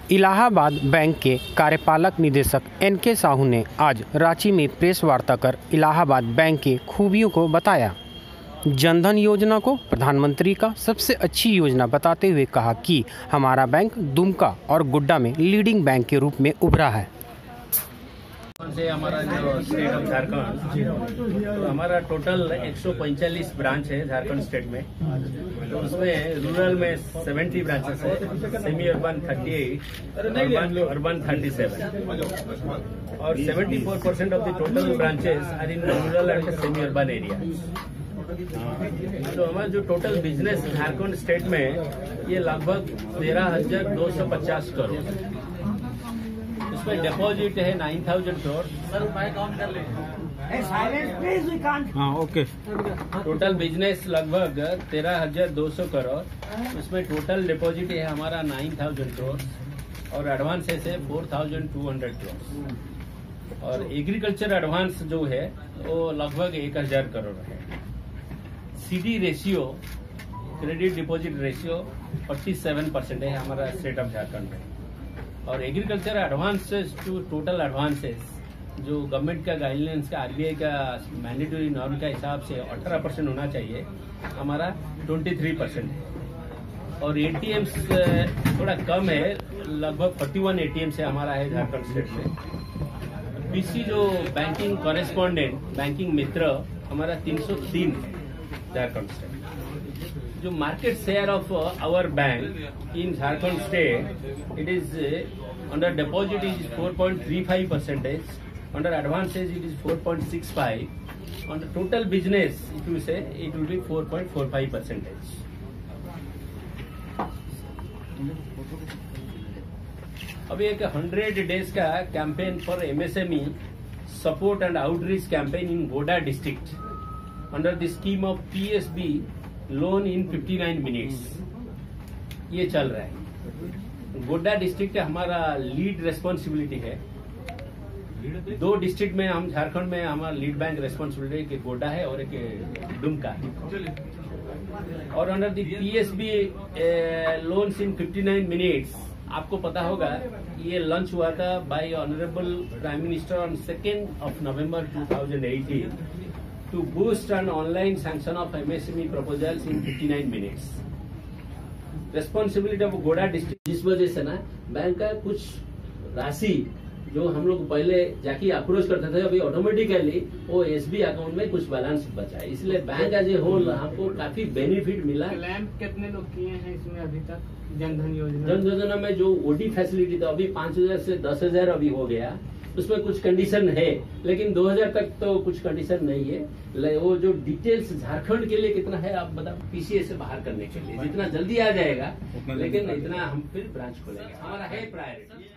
Allahabad bank के कार्यपालक निदेशक एनके साहू ने आज रांची में प्रेस वार्ता कर इलाहाबाद बैंक की खूबियों को बताया। जनधन योजना को प्रधानमंत्री का सबसे अच्छी योजना बताते हुए कहा कि हमारा बैंक दुमका और गोड्डा में लीडिंग बैंक के रूप में उभरा है। से हमारा जो स्टेट ऑफ झारखंड, तो हमारा टोटल 145 ब्रांच है झारखंड स्टेट में। तो उसमें रूरल में 70 ब्रांचेस है, सेमी अर्बन 38, अर्बन 37 और 74% of the total branches are in rural and semi urban area. तो हमारा जो टोटल बिजनेस झारखंड स्टेट में ये लगभग 13,250 करोड़, उसमें डिपॉजिट है 9,000 करोड़। सर काउंट कर ले। ओके। टोटल बिजनेस लगभग 13,200 करोड़, उसमें टोटल डिपॉजिट है हमारा 9,000 करोड़ और एडवांसेस है 4,200 करोड़ और एग्रीकल्चर एडवांस जो है वो लगभग 1,000 करोड़ है। CD ratio, credit deposit ratio 47% है हमारा स्टेट ऑफ झारखंड में। और agriculture advances to total advances जो गवर्नमेंट का गाइडलाइंस का, आरबीआई का मैंडेटरी नॉर्म का हिसाब से 18% होना चाहिए, हमारा 23% है। और एटीएम्स थोड़ा कम है, लगभग 41 एटीएम्स है हमारा है झारखंड स्टेट में। पीसी जो बैंकिंग कॉरेस्पॉन्डेंट, बैंकिंग मित्र हमारा 303 है झारखंड स्टेट। जो market share of our bank in Jharkhand state, it is under deposit is 4.35%, under advances it is 4.65, under total business if you say it will be 4.45%। अभी एक 100 days का campaign for MSME support and outreach campaign in Godda district under the scheme of PSB loan in 59 minutes ये चल रहा है। Godda district हमारा lead responsibility है। 2 district में हम झारखंड में हमारा लीड बैंक रेस्पॉन्सिबिलिटी एक गोड्डा है और एक दुमका है। और under the PSB loans in 59 minutes, आपको पता होगा ये लॉन्च हुआ था by honourable prime minister on 2 November 2018 to boost an online sanction of MSME proposals in 59 minutes. Responsibility of Godda district, जिस वजह से ना बैंक का कुछ राशि जो हम लोग पहले जाके अप्रोच करते थे, अभी ऑटोमेटिकली वो एसबी अकाउंट में कुछ बैलेंस बचा है। इसलिए बैंक एज ए होल हमको काफी बेनिफिट मिला। क्लेम कितने लोग किए हैं इसमें अभी तक जनधन योजना? जनधन योजना में जो ओडी फैसिलिटी था अभी 5,000 से 10,000 अभी हो गया। उसमें कुछ कंडीशन है, लेकिन 2,000 तक तो कुछ कंडीशन नहीं है। वो जो डिटेल्स झारखंड के लिए कितना है आप बताओ, पीसीए से बाहर करने के लिए जितना जल्दी आ जाएगा, लेकिन इतना हम फिर ब्रांच खोलेंगे, हमारा है प्रायोरिटी।